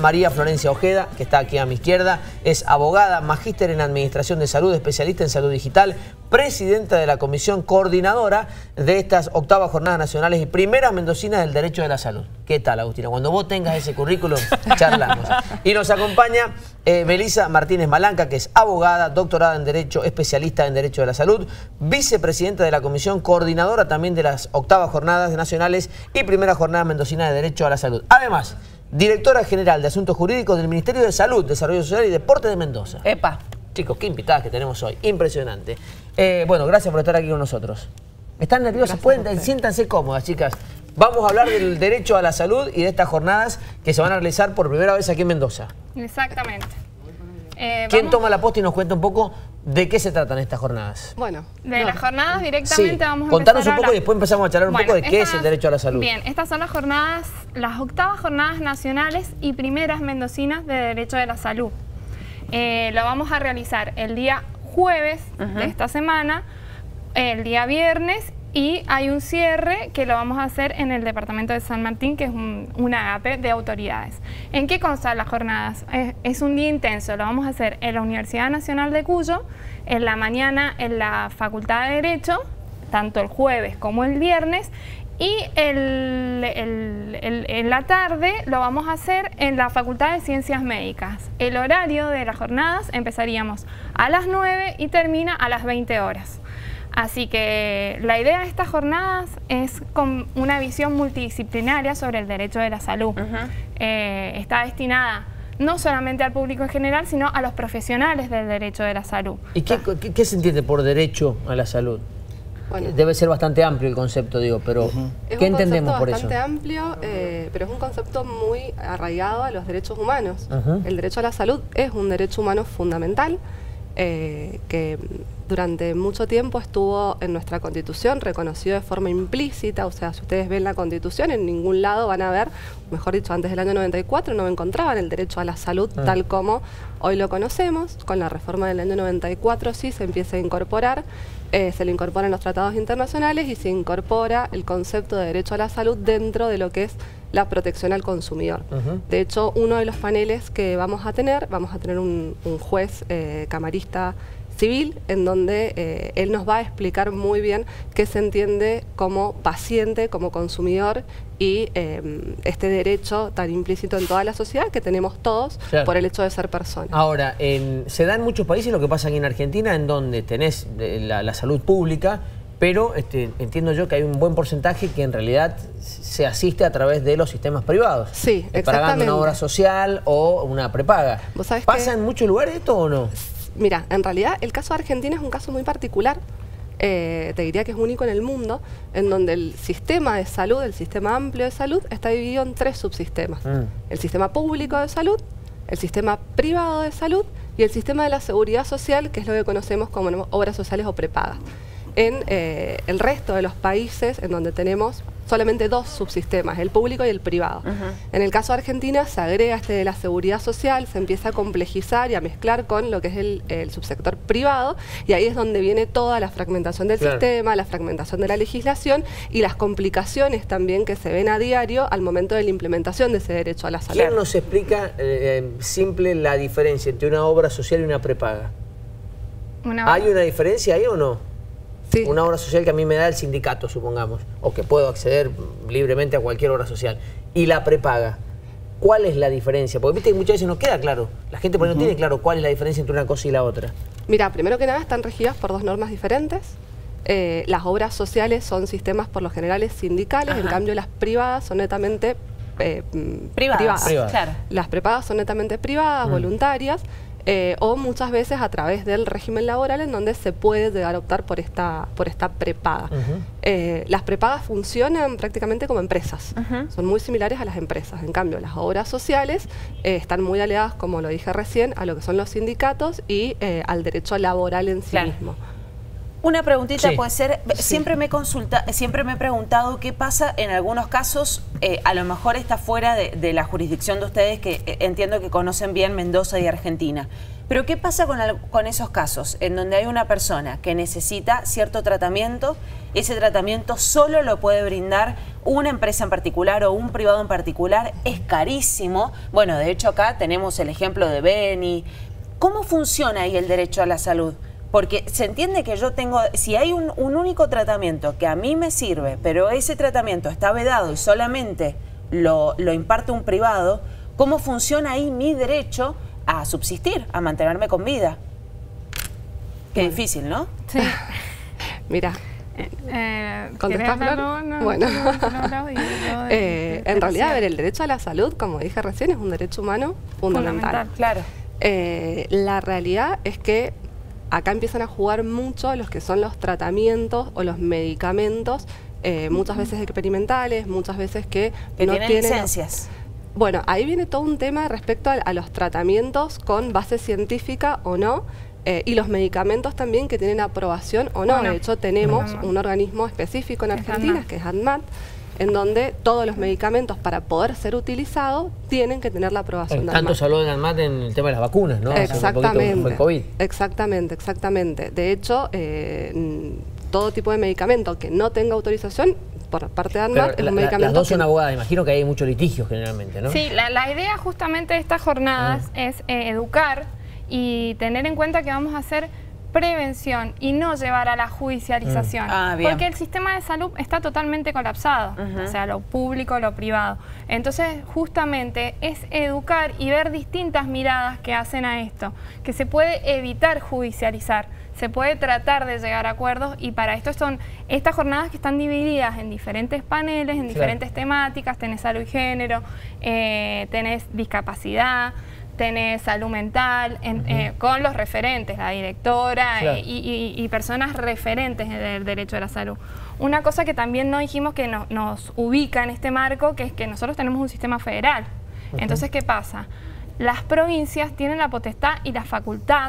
María Florencia Ojeda, que está aquí a mi izquierda. Es abogada, magíster en Administración de Salud, especialista en Salud Digital, presidenta de la Comisión Coordinadora de estas 8ª Jornadas Nacionales y primera mendocina del Derecho de la Salud. ¿Qué tal, Agustina? Cuando vos tengas ese currículum, charlamos. Y nos acompaña Melissa Martínez Malanca, que es abogada, doctorada en Derecho, especialista en Derecho de la Salud, vicepresidenta de la Comisión Coordinadora también de las 8ª Jornadas Nacionales y primera Jornada Mendocina de Derecho a la Salud. Además, directora general de Asuntos Jurídicos del Ministerio de Salud, Desarrollo Social y Deporte de Mendoza. ¡Epa! Chicos, qué invitadas que tenemos hoy. Impresionante. Bueno, gracias por estar aquí con nosotros. ¿Están nerviosas? Siéntanse cómodas, chicas. Vamos a hablar del derecho a la salud y de estas jornadas que se van a realizar por primera vez aquí en Mendoza. Exactamente. ¿Quién toma la posta y nos cuenta un poco de qué se tratan estas jornadas? Bueno, de las jornadas directamente vamos a contanos empezar un poco y después empezamos a charlar un poco de qué es el derecho a la salud. Bien, estas son las jornadas, las 8ª Jornadas Nacionales y primeras mendocinas de Derecho de la Salud. Lo vamos a realizar el día jueves de esta semana, el día viernes, y hay un cierre que lo vamos a hacer en el departamento de San Martín, que es un agape de autoridades. ¿En qué constan las jornadas? Es un día intenso, lo vamos a hacer en la Universidad Nacional de Cuyo, en la mañana en la Facultad de Derecho, tanto el jueves como el viernes, y en la tarde lo vamos a hacer en la Facultad de Ciencias Médicas. El horario de las jornadas empezaríamos a las 9 y termina a las 20 horas. Así que la idea de estas jornadas es con una visión multidisciplinaria sobre el derecho de la salud. Está destinada no solamente al público en general, sino a los profesionales del derecho de la salud. ¿Y qué se entiende por derecho a la salud? Bueno, debe ser bastante amplio el concepto, digo, pero ¿qué entendemos por eso? Es un concepto bastante amplio, pero es un concepto muy arraigado a los derechos humanos. El derecho a la salud es un derecho humano fundamental que durante mucho tiempo estuvo en nuestra Constitución reconocido de forma implícita. O sea, si ustedes ven la Constitución, en ningún lado van a ver, mejor dicho, antes del año 94 no encontraban el derecho a la salud tal como hoy lo conocemos. Con la reforma del año 94 sí se empieza a incorporar, se le incorporan los tratados internacionales y se incorpora el concepto de derecho a la salud dentro de lo que es la protección al consumidor. De hecho, uno de los paneles que vamos a tener un juez camarista civil, en donde él nos va a explicar muy bien qué se entiende como paciente, como consumidor y este derecho tan implícito en toda la sociedad que tenemos todos por el hecho de ser personas. Ahora, se da en muchos países lo que pasa aquí en Argentina, en donde tenés la salud pública, pero entiendo yo que hay un buen porcentaje que en realidad se asiste a través de los sistemas privados. Sí, exactamente. Pagando una obra social o una prepaga. ¿Pasa en muchos lugares esto o no? Mira, en realidad el caso de Argentina es un caso muy particular, te diría que es único en el mundo, en donde el sistema de salud, el sistema amplio de salud, está dividido en 3 subsistemas. El sistema público de salud, el sistema privado de salud y el sistema de la seguridad social, que es lo que conocemos como obras sociales o prepagas. En el resto de los países en donde tenemos solamente 2 subsistemas, el público y el privado. En el caso de Argentina se agrega de la seguridad social, se empieza a complejizar y a mezclar con lo que es el subsector privado, y ahí es donde viene toda la fragmentación del sistema, la fragmentación de la legislación y las complicaciones también que se ven a diario al momento de la implementación de ese derecho a la salud. ¿Quién nos explica simple la diferencia entre una obra social y una prepaga? ¿Hay una diferencia ahí o no? Sí. Una obra social que a mí me da el sindicato, supongamos, o que puedo acceder libremente a cualquier obra social. Y la prepaga, ¿cuál es la diferencia? Porque viste que muchas veces no queda claro, la gente por ahí no tiene claro cuál es la diferencia entre una cosa y la otra. Mira, primero que nada están regidas por 2 normas diferentes. Las obras sociales son sistemas por lo general sindicales, en cambio las privadas son netamente privadas. Claro. Las prepagas son netamente privadas, voluntarias, o muchas veces a través del régimen laboral en donde se puede llegar a optar por esta prepaga. Las prepagas funcionan prácticamente como empresas, son muy similares a las empresas. En cambio, las obras sociales están muy aliadas, como lo dije recién, a lo que son los sindicatos y al derecho laboral en sí mismo. Una preguntita Sí. puede ser, Sí. siempre me he preguntado qué pasa en algunos casos, a lo mejor está fuera de la jurisdicción de ustedes, que entiendo que conocen bien Mendoza y Argentina, pero ¿qué pasa con esos casos en donde hay una persona que necesita cierto tratamiento? Ese tratamiento solo lo puede brindar una empresa en particular o un privado en particular, es carísimo. Bueno, de hecho acá tenemos el ejemplo de Beni. ¿Cómo funciona ahí el derecho a la salud? Porque se entiende que yo tengo, si hay un único tratamiento que a mí me sirve, pero ese tratamiento está vedado y solamente lo imparte un privado, ¿cómo funciona ahí mi derecho a subsistir, a mantenerme con vida? Qué difícil, ¿no? Sí. Mira, ¿Contestás, Flor? Bueno. En realidad, a ver, el derecho a la salud, como dije recién, es un derecho humano fundamental. Claro. La realidad es que acá empiezan a jugar mucho los que son los tratamientos o los medicamentos, muchas veces experimentales, muchas veces que no tienen licencias. Bueno, ahí viene todo un tema respecto a los tratamientos con base científica o no, y los medicamentos también que tienen aprobación o no. De hecho, tenemos un organismo específico en Argentina, que es ANMAT, en donde todos los medicamentos para poder ser utilizados tienen que tener la aprobación de ANMAT. Tanto se habló de ANMAT en el tema de las vacunas, ¿no? Exactamente. Fue el COVID. Exactamente. De hecho, todo tipo de medicamento que no tenga autorización por parte de ANMAT es un medicamento. Las dos son abogadas, imagino que hay mucho litigio generalmente, ¿no? Sí, la idea justamente de estas jornadas es educar y tener en cuenta que vamos a hacer prevención y no llevar a la judicialización. Porque el sistema de salud está totalmente colapsado, o sea, lo público, lo privado. Entonces, justamente es educar y ver distintas miradas que hacen a esto, que se puede evitar judicializar, se puede tratar de llegar a acuerdos, y para esto son estas jornadas que están divididas en diferentes paneles, en diferentes temáticas. Tenés salud y género, tenés discapacidad, tenés salud mental, con los referentes, la directora y personas referentes del derecho a la salud. Una cosa que también no dijimos que nos ubica en este marco, que es que nosotros tenemos un sistema federal. Entonces, ¿qué pasa? Las provincias tienen la potestad y la facultad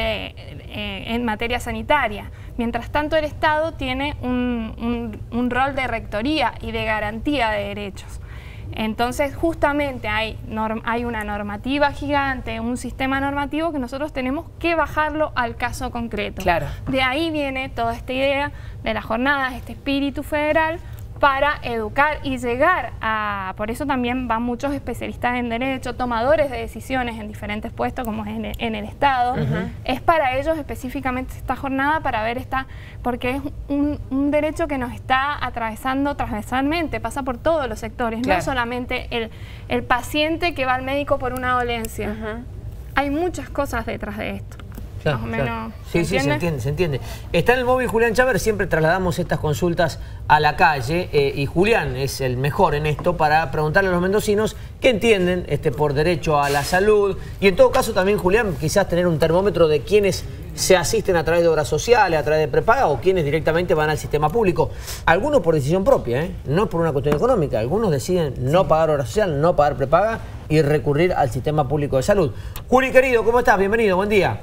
en materia sanitaria. Mientras tanto, el Estado tiene un rol de rectoría y de garantía de derechos. Entonces, justamente hay una normativa gigante, un sistema normativo que nosotros tenemos que bajarlo al caso concreto. Claro. De ahí viene toda esta idea de las jornadas, este espíritu federal, para educar y llegar a... Por eso también van muchos especialistas en derecho, tomadores de decisiones en diferentes puestos, como es en el Estado. Es para ellos específicamente esta jornada, para ver porque es un derecho que nos está atravesando transversalmente, pasa por todos los sectores, no solamente el paciente que va al médico por una dolencia. Hay muchas cosas detrás de esto. Claro, más o menos. Sí, se entiende. Está en el móvil Julián Chávez, siempre trasladamos estas consultas a la calle y Julián es el mejor en esto para preguntarle a los mendocinos qué entienden por derecho a la salud, y en todo caso también, Julián, quizás tener un termómetro de quienes se asisten a través de obras sociales, a través de prepaga, o quienes directamente van al sistema público. Algunos por decisión propia, no por una cuestión económica. Algunos deciden no pagar obra social, no pagar prepaga y recurrir al sistema público de salud. Juli, querido, ¿cómo estás? Bienvenido, buen día.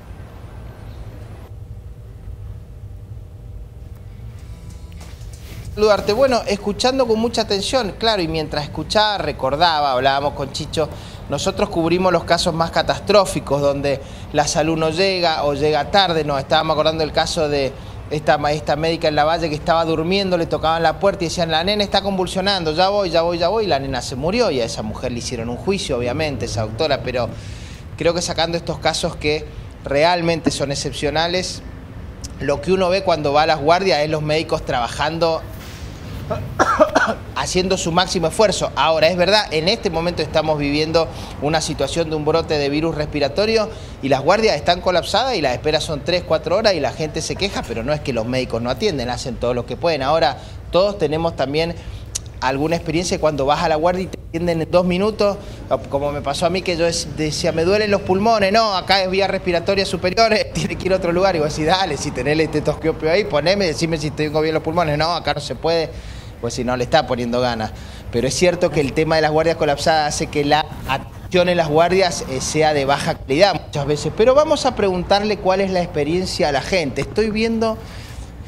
Saludarte. Bueno, escuchando con mucha atención, claro, y mientras escuchaba, recordaba, hablábamos con Chicho, nosotros cubrimos los casos más catastróficos, donde la salud no llega o llega tarde. Nos estábamos acordando del caso de esta médica en La Valle que estaba durmiendo, le tocaban la puerta y decían, la nena está convulsionando, ya voy, y la nena se murió, y a esa mujer le hicieron un juicio, obviamente, esa doctora, pero creo que sacando estos casos que realmente son excepcionales, lo que uno ve cuando va a las guardias es los médicos trabajando, haciendo su máximo esfuerzo. Ahora, es verdad, en este momento estamos viviendo una situación de un brote de virus respiratorio y las guardias están colapsadas y las esperas son 3-4 horas y la gente se queja, pero no es que los médicos no atienden, hacen todo lo que pueden. Ahora, todos tenemos también alguna experiencia cuando vas a la guardia y te atienden en 2 minutos, como me pasó a mí, que yo decía, me duelen los pulmones, no, acá es vía respiratoria superior, tiene que ir a otro lugar. Y vos decís, dale, si tenés el estetoscopio ahí, poneme, decime si tengo bien los pulmones. No, acá no se puede, pues si no le está poniendo ganas. Pero es cierto que el tema de las guardias colapsadas hace que la atención en las guardias sea de baja calidad muchas veces. Pero vamos a preguntarle cuál es la experiencia a la gente. Estoy viendo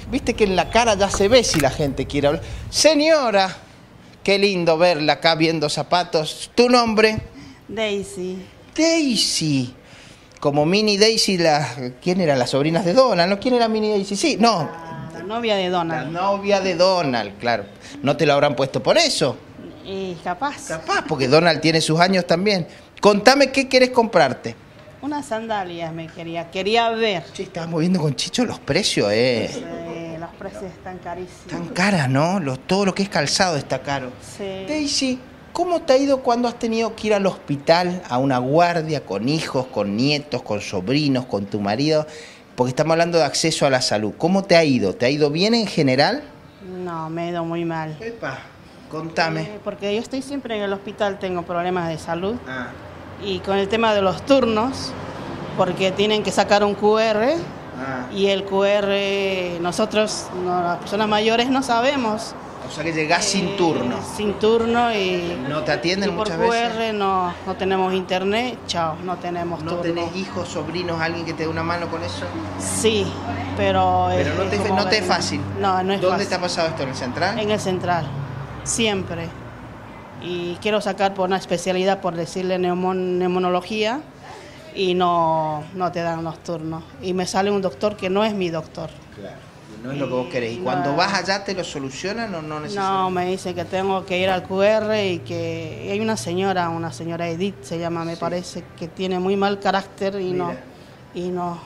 Viste que en la cara ya se ve si la gente quiere hablar. Señora, qué lindo verla acá viendo zapatos. ¿Tu nombre? Daisy. Daisy. Como Mini Daisy, ¿quién era? Las sobrinas de Donald, ¿no? ¿Quién era Mini Daisy? Sí, no. La novia de Donald. La novia de Donald, claro. ¿No te lo habrán puesto por eso? Y capaz. Capaz, porque Donald tiene sus años también. Contame qué querés comprarte. Unas sandalias me quería ver. Sí, estábamos viendo con Chicho los precios, Los precios están carísimos. Están caras, ¿no? Todo lo que es calzado está caro. Sí. Daisy, ¿cómo te ha ido cuando has tenido que ir al hospital, a una guardia, con hijos, con nietos, con sobrinos, con tu marido? Porque estamos hablando de acceso a la salud. ¿Cómo te ha ido? ¿Te ha ido bien en general? No, me he ido muy mal. Epa, contame. Porque yo estoy siempre en el hospital, tengo problemas de salud. Y con el tema de los turnos, porque tienen que sacar un QR. Y el QR, nosotros, las personas mayores, no sabemos. O sea que llegás sin turno. Sin turno y... ¿No te atienden muchas veces? Por QR no tenemos internet, chao, no tenemos turno. ¿No tenés hijos, sobrinos, alguien que te dé una mano con eso? Sí, pero... Pero no te es fácil. No, no es fácil. ¿Dónde te ha pasado esto? ¿En el central? En el central, siempre. Y quiero sacar por una especialidad, por decirle neumonología, y no te dan los turnos. Y me sale un doctor que no es mi doctor. Claro, no es lo que vos querés. ¿Y cuando vas allá te lo solucionan o no necesitas? No, me dice que tengo que ir al QR y que hay una señora Edith se llama, me parece, que tiene muy mal carácter y no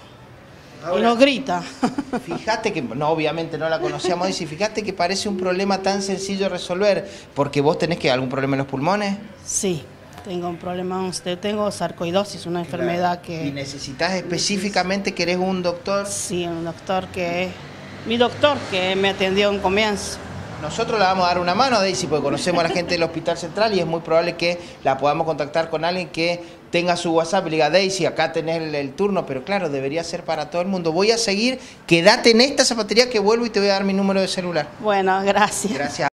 grita. Fíjate que, no, obviamente no la conocíamos, y fíjate que parece un problema tan sencillo de resolver, porque vos tenés algún problema en los pulmones. Sí, tengo un problema, tengo sarcoidosis, una enfermedad que... ¿Y necesitas específicamente, querés un doctor? Sí, un doctor que es mi doctor, que me atendió en comienzo. Nosotros le vamos a dar una mano a Daisy porque conocemos a la gente del Hospital Central y es muy probable que la podamos contactar con alguien que tenga su WhatsApp y le diga: Daisy, acá tenés el turno, pero claro, debería ser para todo el mundo. Voy a seguir, quédate en esta zapatería que vuelvo y te voy a dar mi número de celular. Bueno, gracias. Gracias.